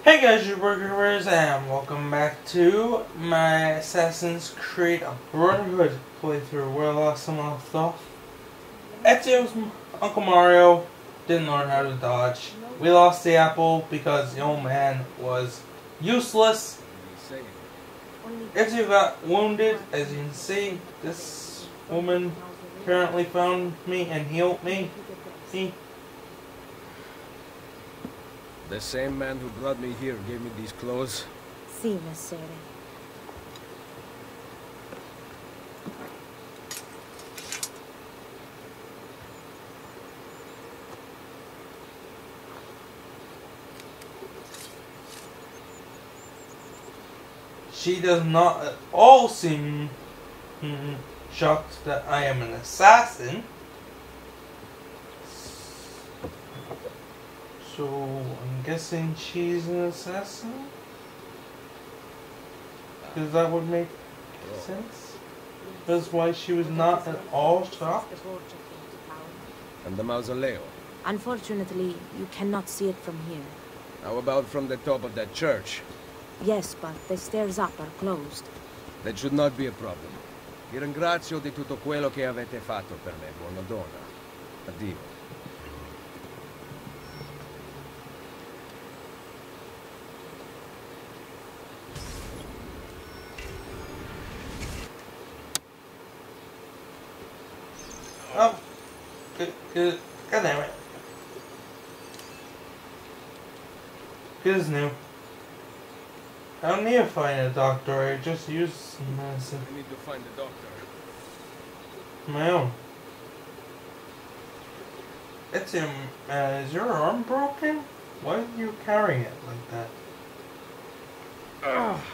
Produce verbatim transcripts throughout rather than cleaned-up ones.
Hey guys, your burgers, and welcome back to my Assassin's Creed Brotherhood playthrough where I lost some left off. Ezio's Uncle Mario didn't learn how to dodge. We lost the apple because the old man was useless. Ezio got wounded, as you can see. This woman apparently found me and healed me. See? The same man who brought me here gave me these clothes. Sì, messere. She does not at all seem mm, shocked that I am an assassin. So, I'm guessing she's an assassin? Because that would make sense. That's why she was not at all shocked. And the mausoleo. Unfortunately, you cannot see it from here. How about from the top of that church? Yes, but the stairs up are closed. That should not be a problem. Vi ringrazio di tutto quello che avete fatto per me, buona donna. Addio. Oh, good, good. God damn it. Good as new. I don't need to find a doctor, I just use some medicine. I need to find a doctor. My own. It's in, uh, is your arm broken? Why are you carrying it like that? Ugh.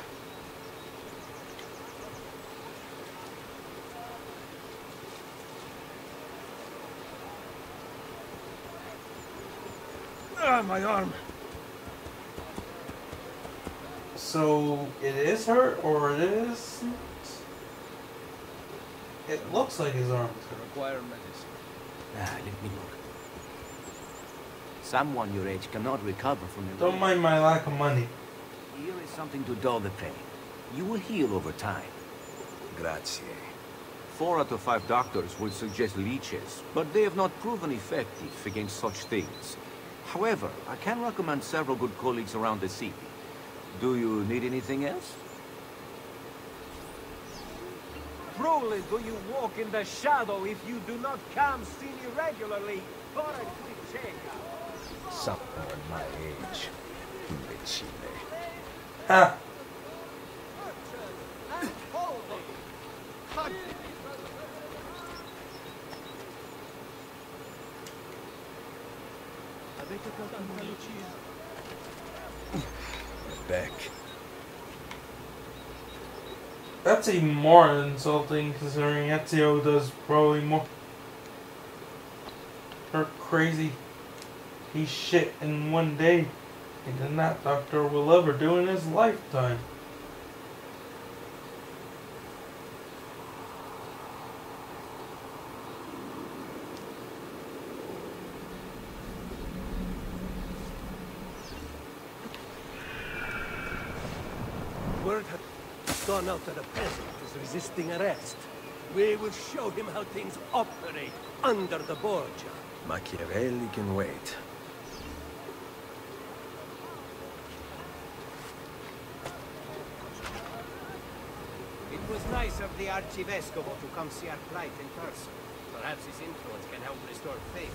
Ah, my arm. So it is hurt, or it isn't? It looks like his arm is hurt. Require medicine. Ah, let me look. Someone your age cannot recover from your Don't mind my lack of money. Here is something to dull the pain. You will heal over time. Grazie. Four out of five doctors would suggest leeches, but they have not proven effective against such things. However, I can recommend several good colleagues around the city. Do you need anything else? Truly do you walk in the shadow if you do not come see me regularly. Someone my age. Imbecile. Ha! Back. That's even more insulting considering Ezio does probably more or crazy he shit in one day than that doctor will ever do in his lifetime. Word has gone out that a peasant is resisting arrest. We will show him how things operate under the Borgia. Machiavelli can wait. It was nice of the Arcivescovo to come see our plight in person. Perhaps his influence can help restore faith.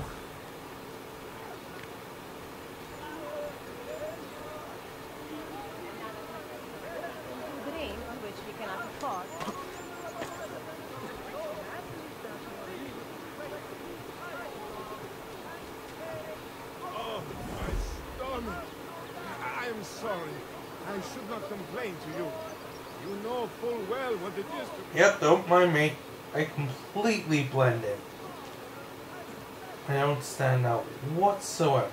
Grain on which we cannot afford. Oh, my stomach! I'm sorry. I should not complain to you. You know full well what it is to... Yep, don't mind me. I completely blend in. I don't stand out whatsoever.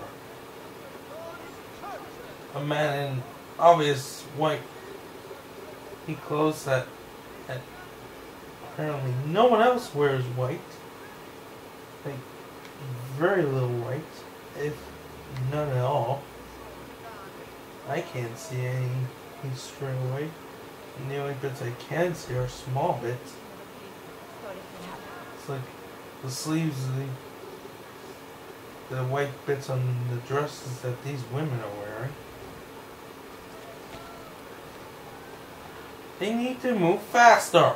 A man in obvious white he clothes that, that apparently no one else wears white. Like, very little white, if none at all. I can't see any, any straight away. And the only bits I can see are small bits. It's like the sleeves, the, the white bits on the dresses that these women are wearing. They need to move faster.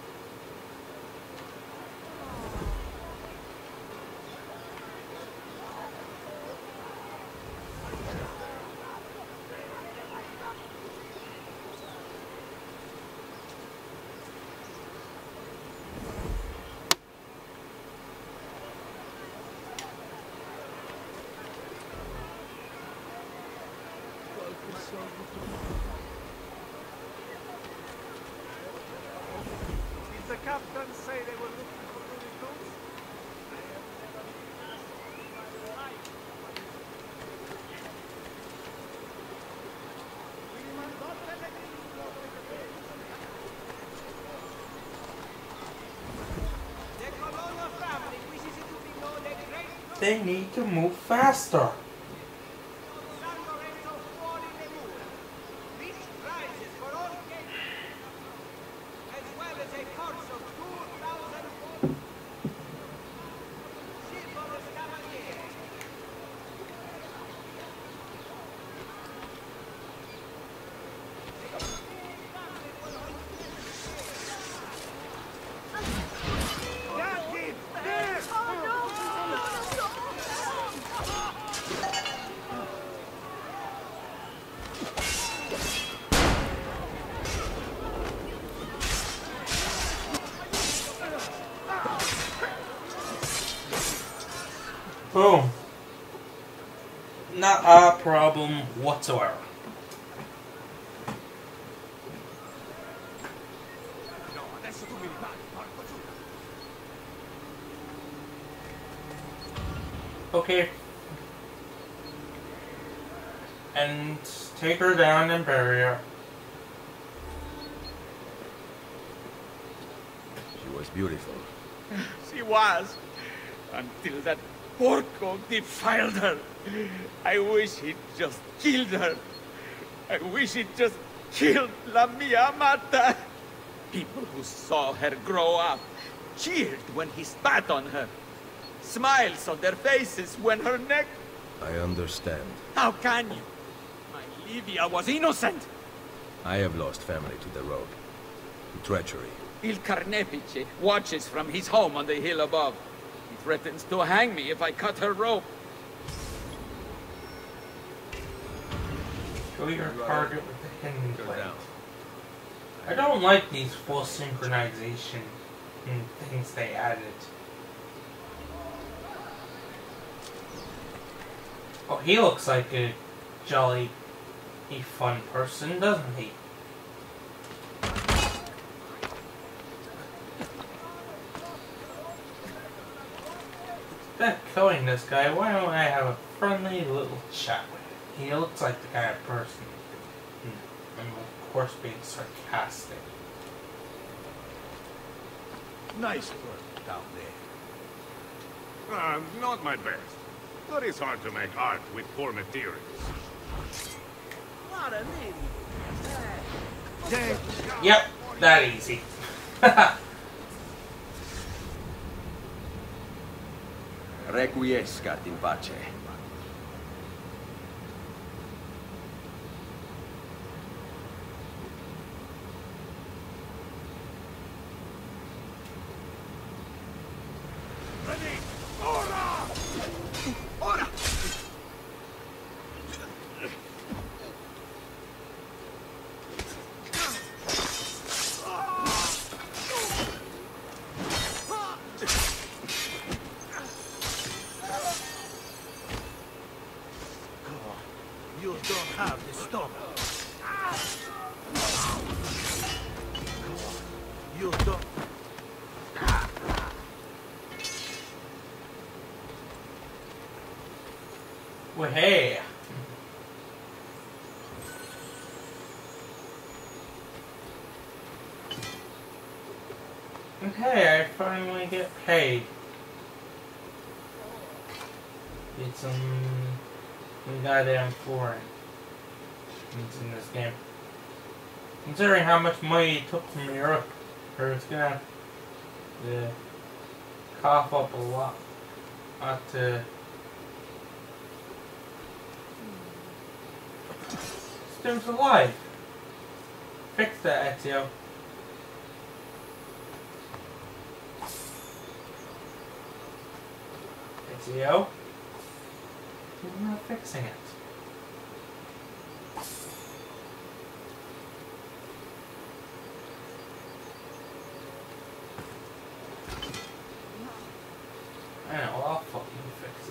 Did the captain say they were looking for Looney Tunes? They need to move faster. Boom. Not a problem whatsoever. Okay. And take her down and bury her. She was beautiful. She was, until that Porco defiled her. I wish he'd just killed her. I wish he'd just killed La Mia Amata. People who saw her grow up cheered when he spat on her. Smiles on their faces when her neck... I understand. How can you? My Livia was innocent. I have lost family to the rogue. To treachery. Il Carnefice watches from his home on the hill above. He threatens to hang me if I cut her rope. Show your target with the hidden plate. I don't like these full synchronization things they added. Oh, he looks like a jolly, a fun person, doesn't he? Instead of killing this guy, why don't I have a friendly little chat with him? He looks like the kind of person, and of course being sarcastic. Nice work down there. Uh, not my best. But it's hard to make art with poor materials. What an idiot. Yep, that easy. Requiescat in pace. Ready! Ora! Ora! You don't have the stomach. You don't... Well, hey. Okay, I finally get paid. Get some, some goddamn flooring. it's in this game. Considering how much money it took from Europe, or it's gonna yeah, cough up a lot. Not to Stu's alive. Fix that, Ezio. Ezio? You're not fixing it. I know, I'll fucking fix it.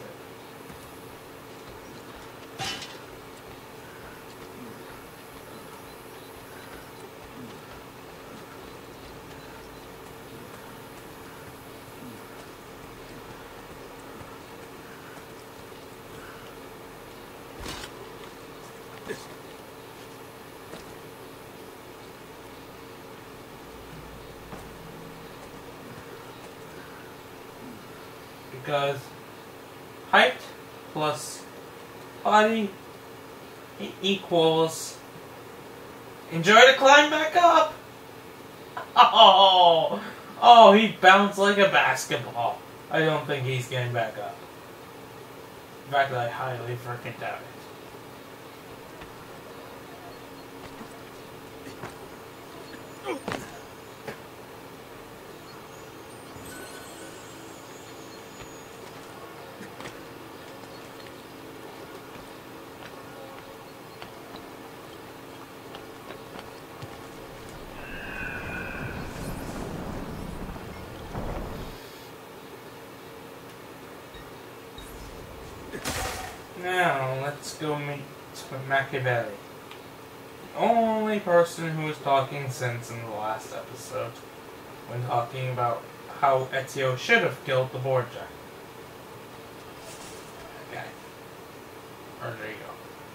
Because height plus body e equals enjoy the climb back up. Oh, oh, he bounced like a basketball. I don't think he's getting back up. In fact, I highly freaking doubt it. Now, let's go meet Machiavelli. The only person who was talking sense in the last episode when talking about how Ezio should have killed the Borgia. Okay. Or there you go.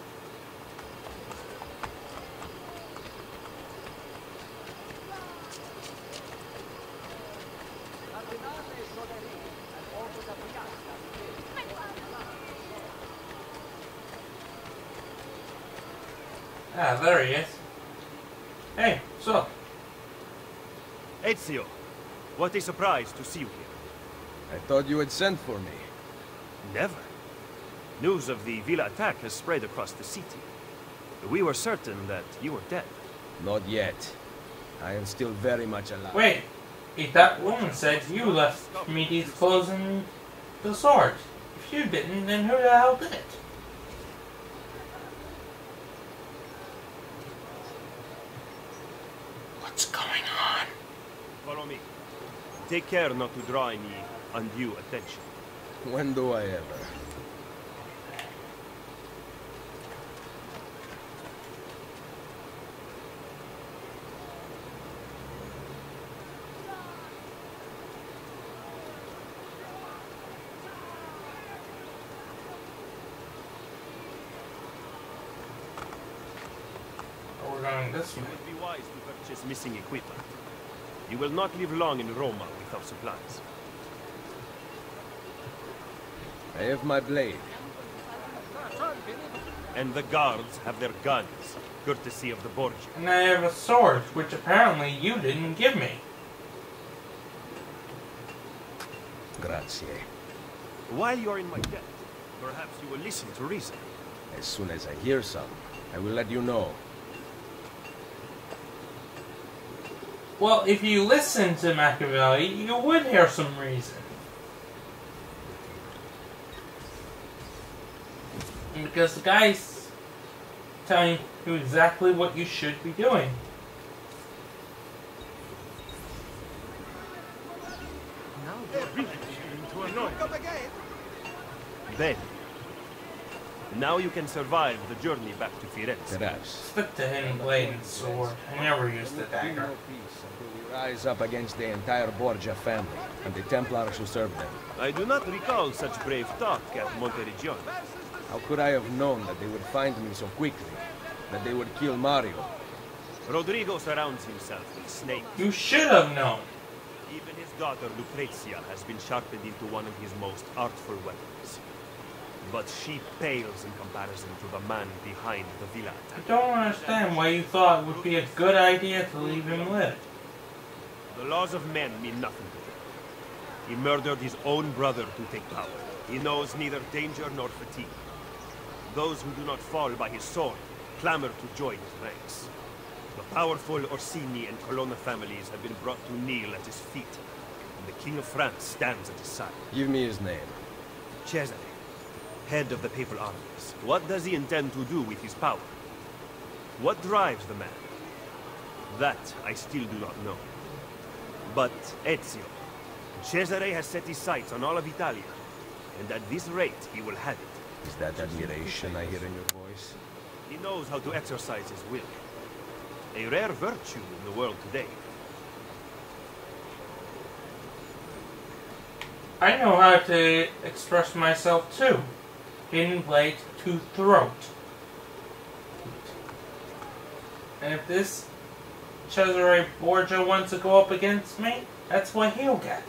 Ah, there he is. Hey, what's up? Ezio, what a surprise to see you here. I thought you had sent for me. Never. News of the Villa attack has spread across the city. We were certain that you were dead. Not yet. I am still very much alive. Wait, if that woman said you left me these clothes and the sword. If you didn't, then who the hell did it? What's going on? Follow me. Take care not to draw any undue attention. When do I ever? We're going this You way. would be wise to purchase missing equipment. You will not live long in Roma without supplies. I have my blade. And the guards have their guns, courtesy of the Borgia. And I have a sword, which apparently you didn't give me. Grazie. While you are in my debt, perhaps you will listen to reason. As soon as I hear some, I will let you know. Well, if you listen to Machiavelli, you would hear some reason. Because the guy's telling you exactly what you should be doing. Then, now you can survive the journey back to Firenze. Perhaps. Stick to hidden blade and sword. I never used the Bring dagger. no peace until we rise up against the entire Borgia family and the Templars who serve them. I do not recall such brave talk at Monteriggioni. How could I have known that they would find me so quickly? That they would kill Mario? Rodrigo surrounds himself with snakes. You should have known. Even his daughter Lucrezia has been sharpened into one of his most artful weapons. but she pales in comparison to the man behind the villa I attack. don't understand why you thought it would be a good idea to leave him live. The laws of men mean nothing to him. He murdered his own brother to take power. He knows neither danger nor fatigue. Those who do not fall by his sword clamor to join his ranks. The powerful Orsini and Colonna families have been brought to kneel at his feet, and the King of France stands at his side. Give me his name. Cesare, head of the papal armies. What does he intend to do with his power? What drives the man? That I still do not know. But Ezio, Cesare has set his sights on all of Italia, and at this rate he will have it. Is that admiration I hear in your voice? He knows how to exercise his will. A rare virtue in the world today. I know how to express myself too. Hidden blade to throat. And if this Cesare Borgia wants to go up against me, that's what he'll get.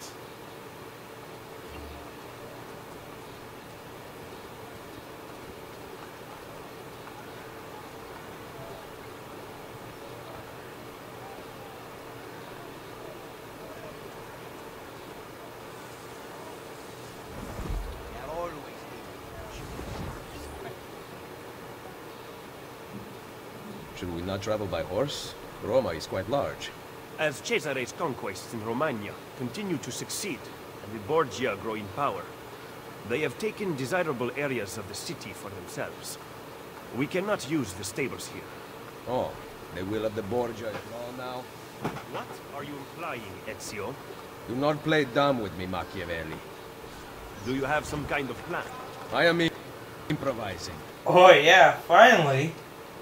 Should we not travel by horse? Roma is quite large. As Cesare's conquests in Romagna continue to succeed, and the Borgia grow in power, they have taken desirable areas of the city for themselves. We cannot use the stables here. Oh, they will have the Borgia at all now? What are you implying, Ezio? Do not play dumb with me, Machiavelli. Do you have some kind of plan? I am improvising. Oh yeah, finally.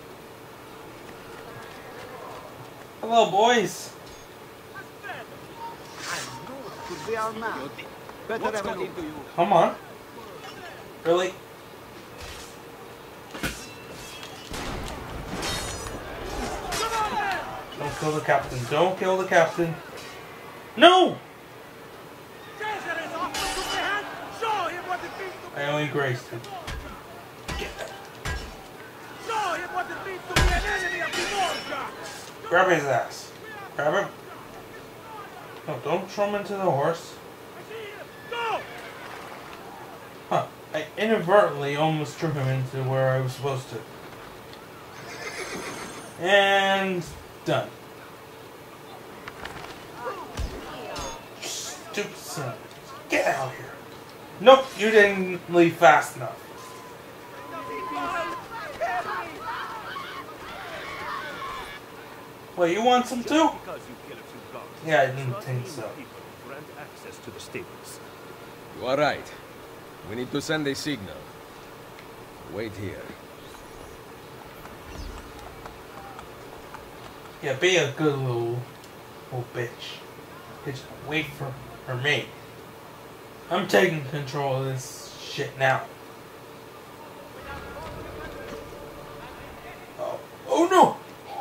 Hello, boys. Come on. Really? Don't kill the captain. Don't kill the captain. No! I only grazed him. Grab his ass. Grab him. No, don't throw him into the horse. Huh. I inadvertently almost threw him into where I was supposed to. And done. Stupid son. Get out of here. Nope, you didn't leave fast enough. Well, you want some too? Yeah, I didn't think so. Grant access to the stables. You are right. We need to send a signal. Wait here. Yeah, be a good little, little bitch. Just wait for, for me. I'm taking control of this shit now. Oh, oh no!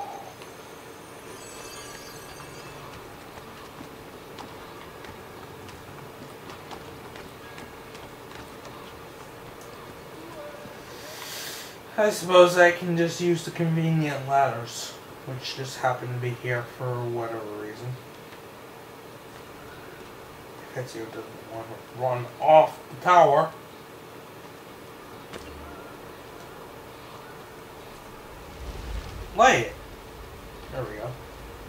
I suppose I can just use the convenient ladders, which just happen to be here for whatever reason. If Ezio doesn't want to run off the tower. Lay it. There we go.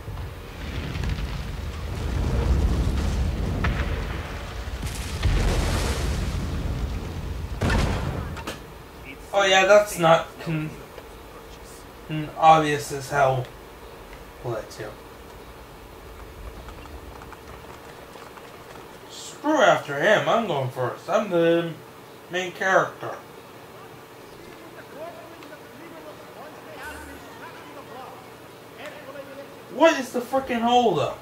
Oh yeah, that's not con con obvious as hell. Ezio. Screw after him, I'm going first. I'm the main character. What is the freaking hold up?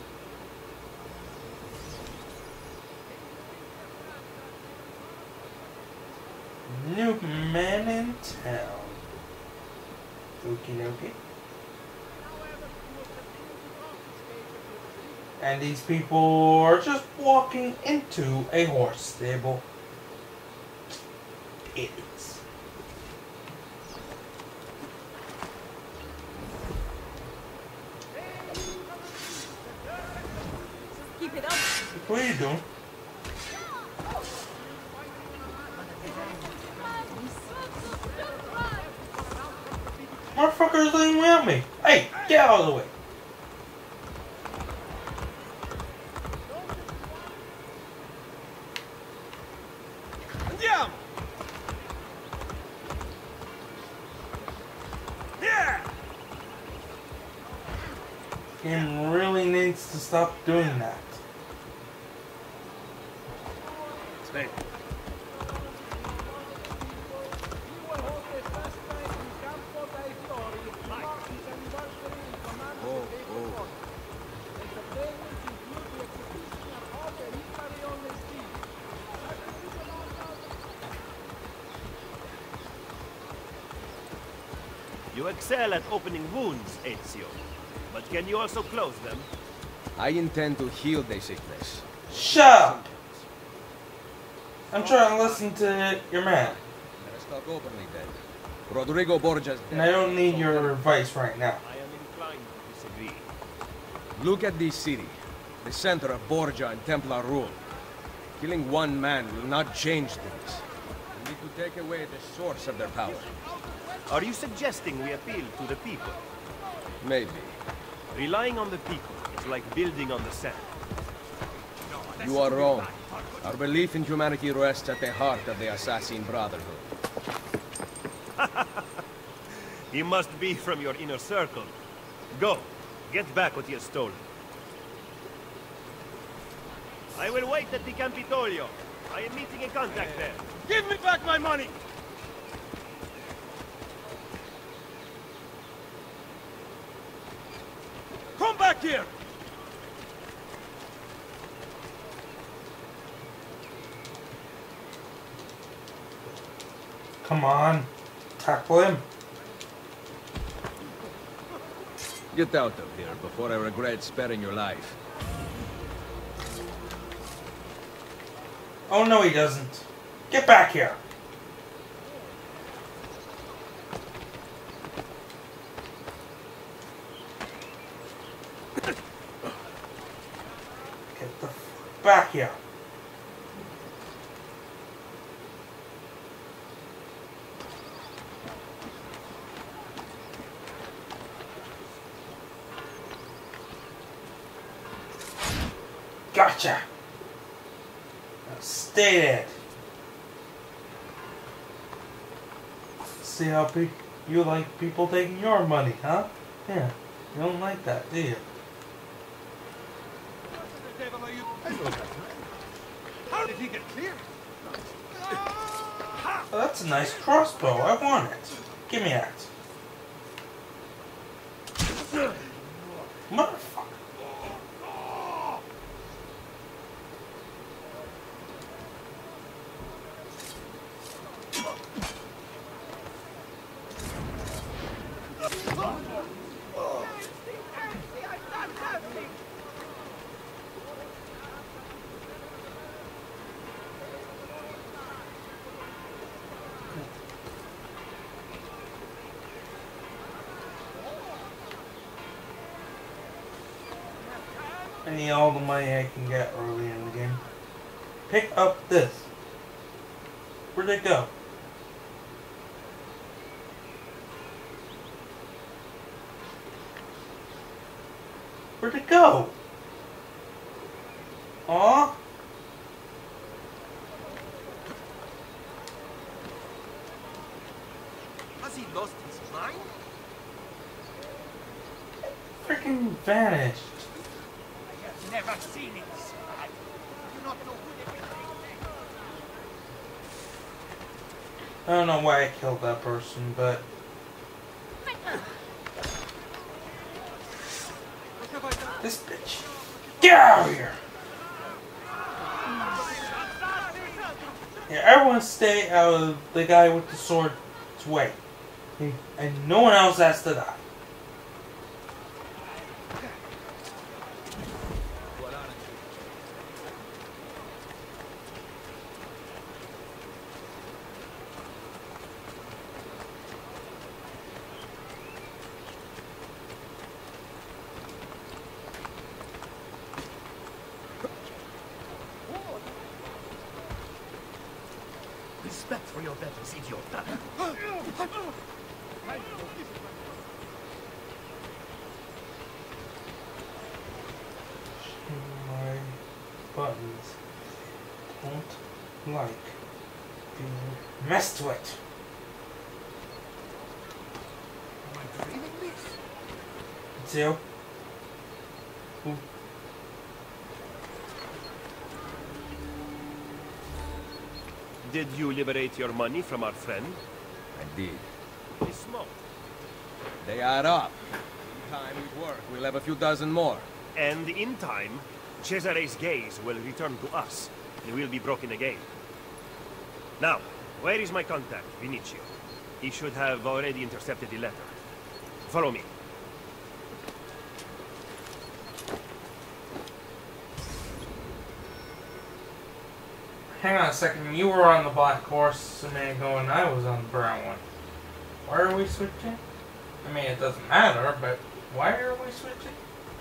New man in town. Okie dokie. And these people are just walking into a horse stable. idiots. Keep it up. What are you doing? Motherfuckers leaving without me. Hey, get out of the way. Andiamo! Yeah! Game really needs to stop doing that. Stay. Oh, oh. You excel at opening wounds, Ezio. But can you also close them? I intend to heal the sickness. Shut up! I'm trying to listen to your man. Let us talk openly then. Rodrigo Borgia's And I don't need your advice right now. I am inclined to disagree. Look at this city, the center of Borgia and Templar rule. Killing one man will not change things. We need to take away the source of their power. Are you suggesting we appeal to the people? Maybe. Relying on the people is like building on the sand. You are wrong. Our belief in humanity rests at the heart of the Assassin Brotherhood. He must be from your inner circle. Go. Get back what he has stolen. I will wait at the Campitolio. I am meeting a contact there. Give me back my money! Come back here! Come on. Tackle him. Get out of here before I regret sparing your life. Oh no, he doesn't. Get back here. Get the f back here. Gotcha. Now stay dead. See how pe you like people taking your money, huh? Yeah, you don't like that, do you? How did he get clear? Oh, that's a nice crossbow. I want it. Give me that. Motherfucker. I need all the money I can get early in the game. Pick up this. Where'd it go? Where'd it go? Aw? Has he lost his mind? Freaking vanished. I have never seen him so bad. I do not know who they became. I don't know why I killed that person, but... This bitch. Get out of here! Yeah, everyone stay out of the guy with the sword's way. And no one else has to die. Respect for your betters, idiot. My buttons don't like being messed with. Am I dreaming this? It's you. Ooh. Did you liberate your money from our friend? I did. It's small. They add up. In time with work, we'll have a few dozen more. And in time, Cesare's gaze will return to us, and we'll be broken again. Now, where is my contact, Vinicio? He should have already intercepted the letter. Follow me. Hang on a second, you were on the black horse a minute ago and I was on the brown one. Why are we switching? I mean, it doesn't matter, but why are we switching?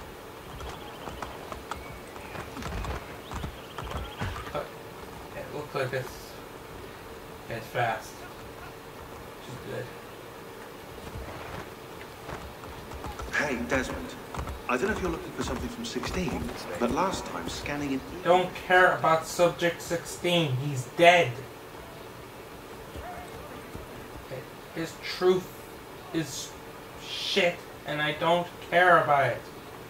Oh, it looks like it's, it's fast. Which is good. Hey, Desmond. I don't know if you're looking for something from sixteen, but last time scanning in... Don't care about Subject sixteen. He's dead. His truth is shit, and I don't care about it.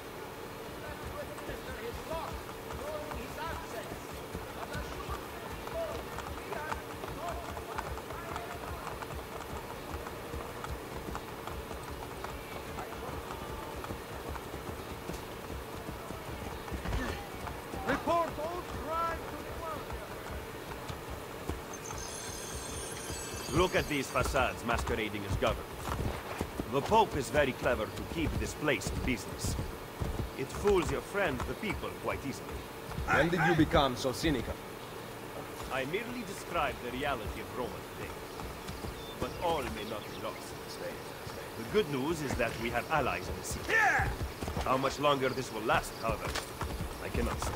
Look at these facades masquerading as government. The Pope is very clever to keep this place in business. It fools your friend, the people, quite easily. When did you become so cynical? I merely describe the reality of Rome today. But all may not be lost. The good news is that we have allies in the city. How much longer this will last, however, I cannot say.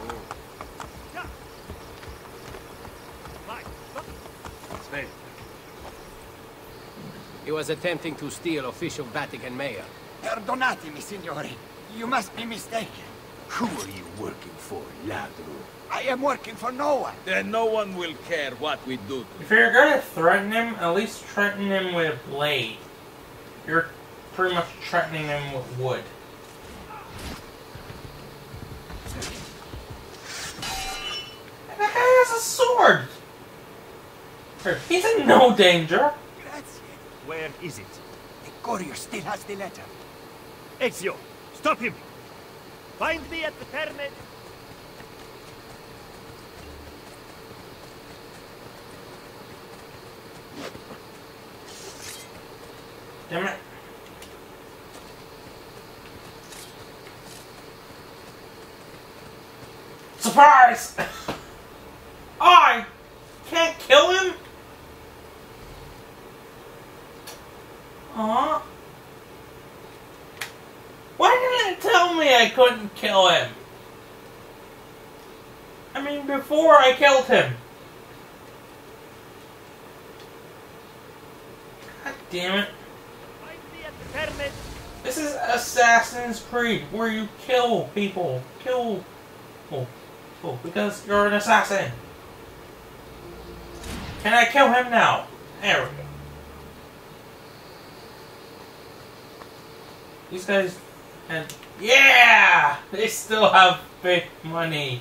He was attempting to steal official Vatican mayor. Perdonatemi, signore. You must be mistaken. Who are you working for, ladro? I am working for no one. Then no one will care what we do. If you're gonna threaten him, at least threaten him with a blade. You're pretty much threatening him with wood. And that guy has a sword! He's in no danger. Where is it? The courier still has the letter. Ezio, stop him! Find me at the Terme. Damn it. Surprise! I can't kill him? Huh? Why didn't it tell me I couldn't kill him? I mean, before I killed him. God damn it. This is Assassin's Creed, where you kill people. Kill people. Oh, because you're an assassin. Can I kill him now? There we go. These guys, and yeah, they still have big money.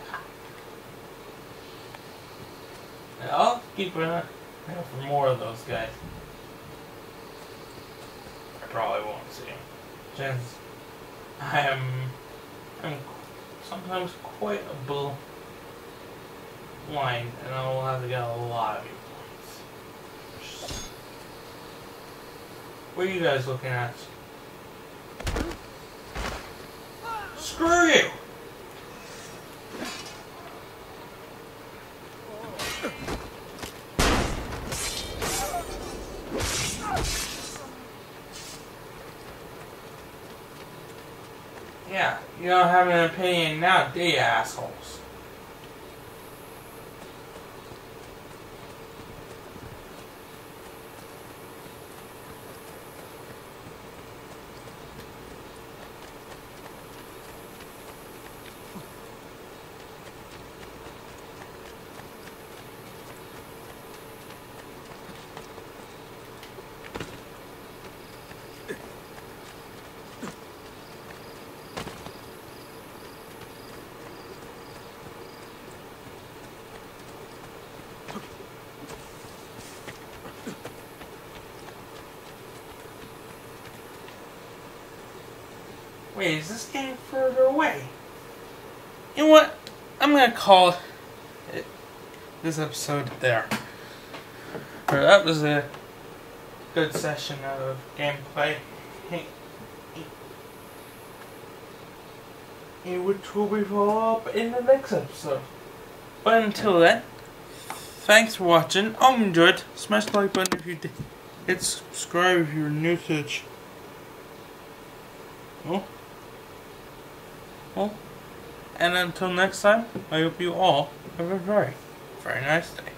I'll keep an eye out for more of those guys. I probably won't see them. Since I am, I'm sometimes quite a bull blind, and I will have to get a lot of people. What are you guys looking at? Screw you! Yeah, you don't have an opinion now, do you, assholes? Wait, is this getting further away? You know what? I'm gonna call it this episode there. Or that was a good session of gameplay, which will be followed up in the next episode. But until then, thanks for watching. I hope you enjoyed. Smash the like button if you did. Hit subscribe if you're new to the channel. Oh. Oh. And until next time, I hope you all have a very, very nice day.